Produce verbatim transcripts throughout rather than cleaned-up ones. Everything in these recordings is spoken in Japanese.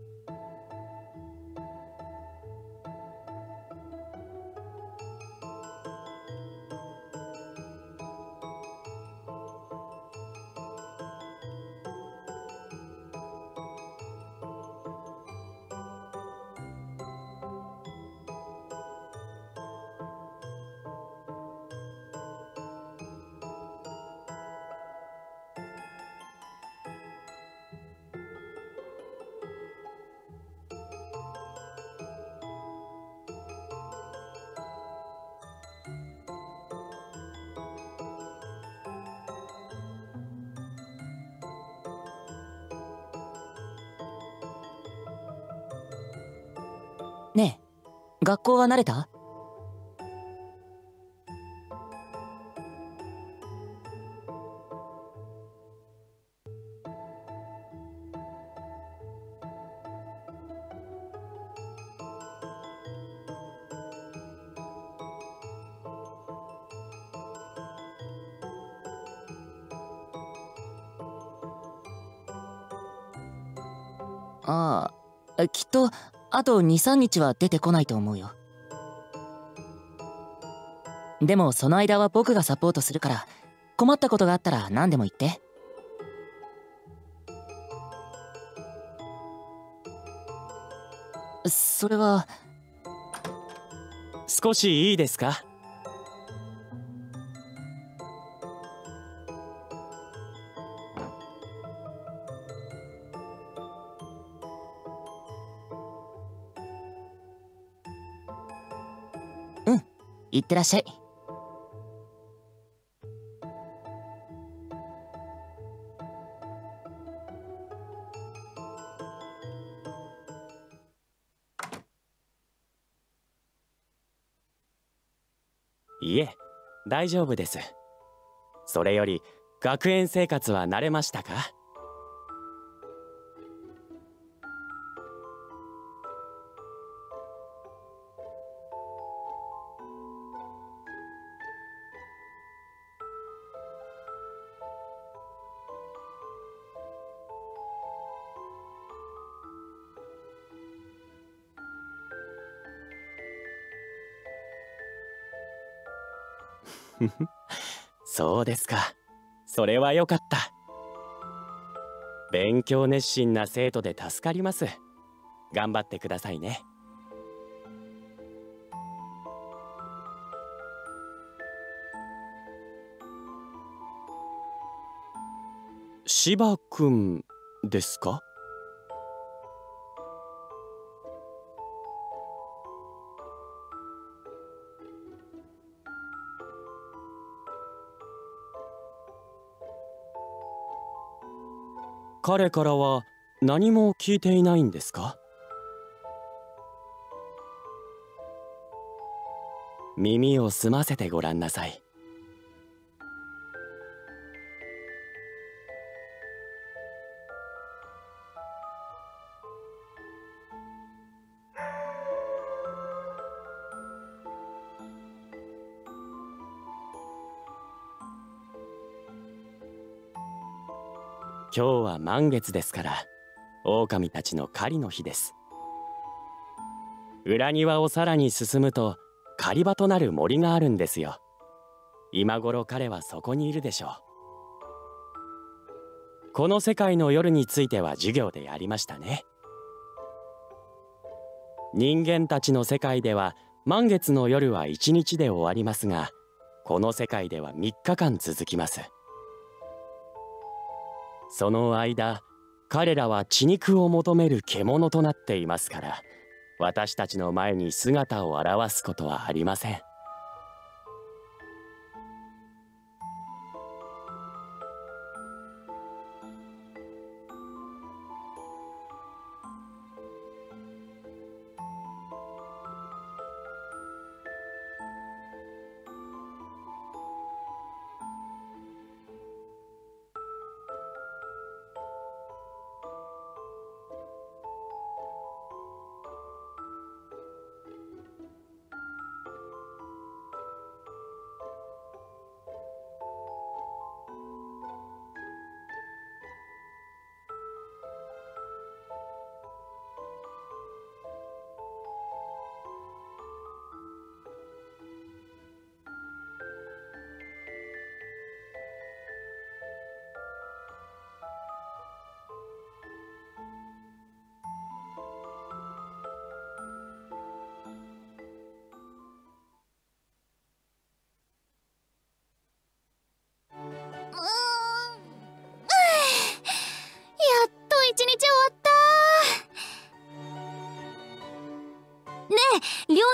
ねえ、学校は慣れた？ああ、きっとあとに、さんにちは出てこないと思うよ。でもその間は僕がサポートするから、困ったことがあったら何でも言って。それは。 少しいいですか？ うん、いってらっしゃい。 いえ、大丈夫です。それより学園生活は慣れましたか？そうですか。それはよかった。勉強熱心な生徒で助かります。頑張ってくださいね。芝くんですか？彼からは何も聞いていないんですか？耳を澄ませてごらんなさい。今日は満月ですから、狼たちの狩りの日です。裏庭をさらに進むと狩り場となる森があるんですよ。今頃彼はそこにいるでしょう。この世界の夜については授業でやりましたね。人間たちの世界では満月の夜はいちにちで終わりますが、この世界ではみっかかん続きます。その間、彼らは血肉を求める獣となっていますから、私たちの前に姿を現すことはありません。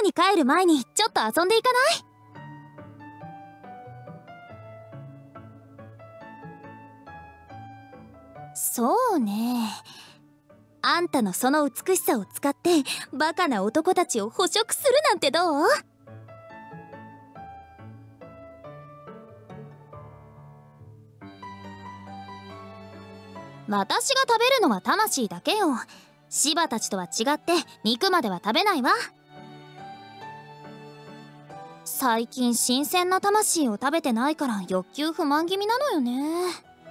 寮に帰る前にちょっと遊んでいかない？そうね。あんたのその美しさを使ってバカな男たちを捕食するなんてどう？私が食べるのは魂だけよ。シバたちとは違って肉までは食べないわ。最近新鮮な魂を食べてないから欲求不満気味なのよね。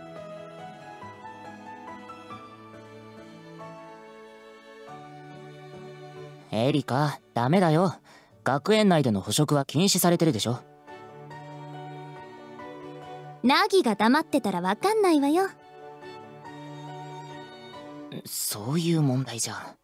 エリカ、ダメだよ。学園内での捕食は禁止されてるでしょ。 ナギが黙ってたらわかんないわよ。 そういう問題じゃ。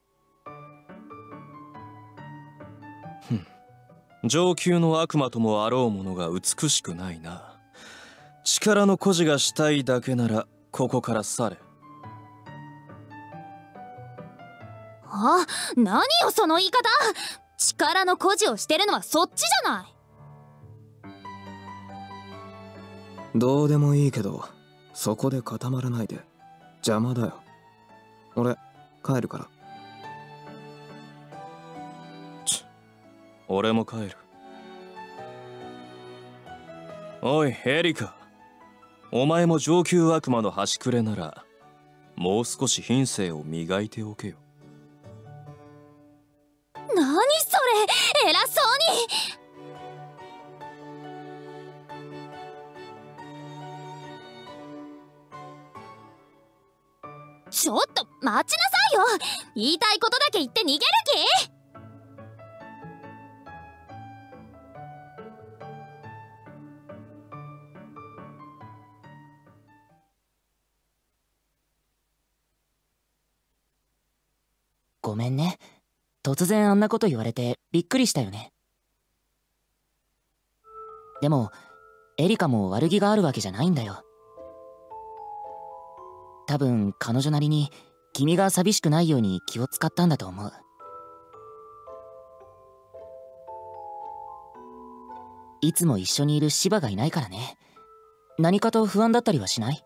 ふん、上級の悪魔ともあろうものが美しくないな。力の誇示がしたいだけならここから去れ。 あ、何よその言い方。力の誇示をしてるのはそっちじゃない。 どうでもいいけど、そこで固まらないで。邪魔だよ。俺帰るから。 ち俺も帰る。おいエリカ、お前も上級悪魔の端くれならもう少し品性を磨いておけよ。 何それ、偉そうに。ちょっと待ちなさいよ。言いたいことだけ言って逃げる気？ ごめんね。突然あんなこと言われてびっくりしたよね。でもエリカも悪気があるわけじゃないんだよ。多分彼女なりに君が寂しくないように気を使ったんだと思う。いつも一緒にいるシバがいないからね。何かと不安だったりはしない？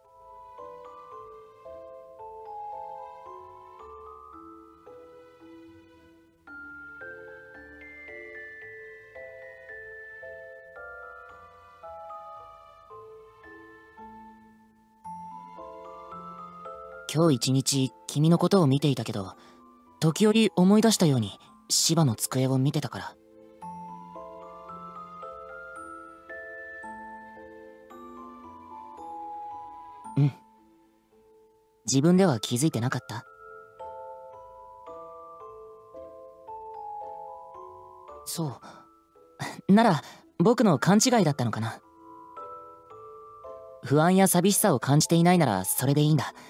今日一日君のことを見ていたけど、時折思い出したようにシバの机を見てたから。うん。自分では気づいてなかった？そう。なら僕の勘違いだったのかな。不安や寂しさを感じていないならそれでいいんだ。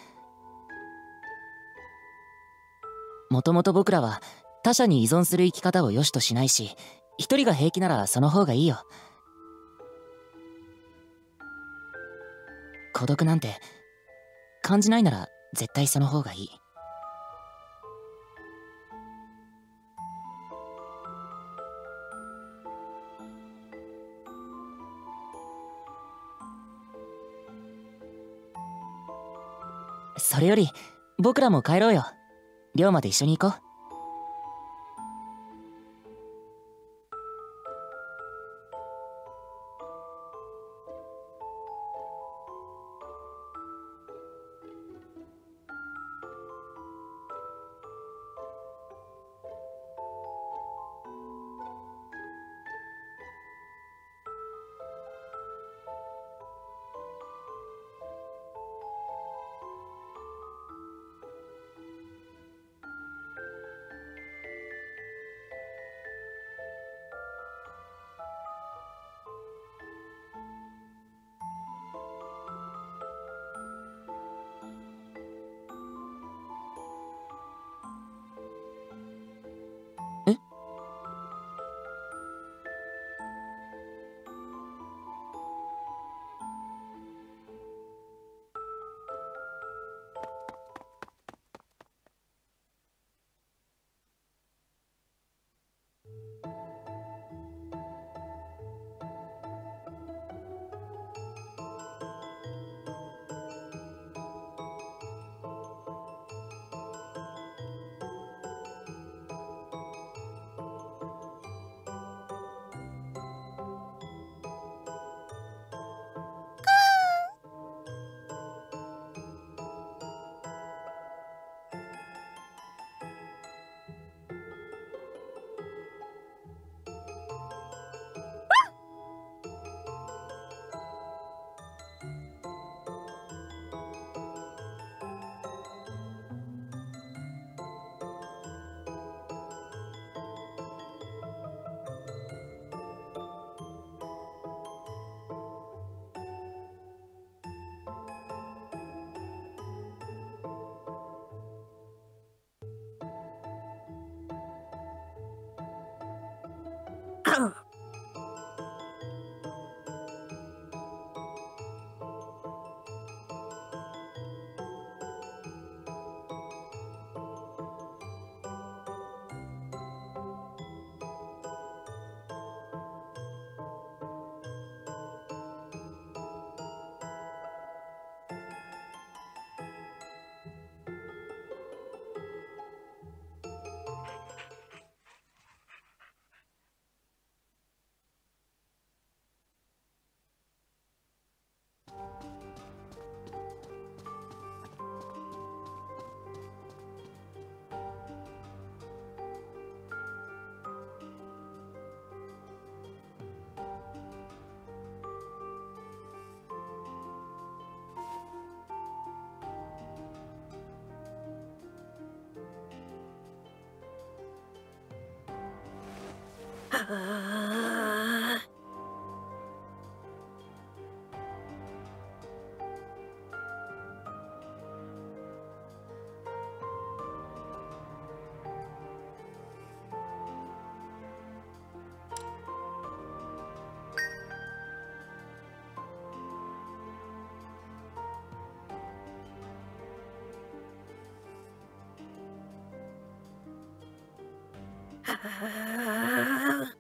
もともと僕らは他者に依存する生き方を良しとしないし、一人が平気ならその方がいいよ。孤独なんて感じないなら絶対その方がいい。それより僕らも帰ろうよ。寮まで一緒に行こう。 あ